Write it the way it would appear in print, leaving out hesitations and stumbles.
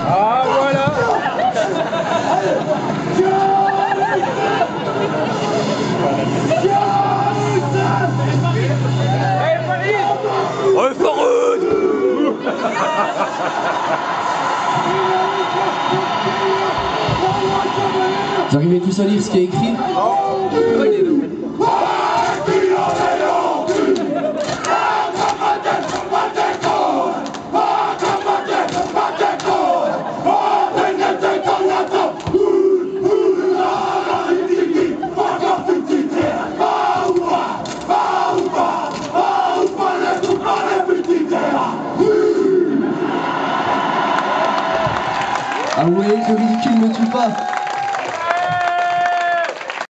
Ah voilà. Ouais, Farouk. Vous arrivez tous à lire ce qui est écrit? Ah, vous voyez que le ridicule ne tue pas.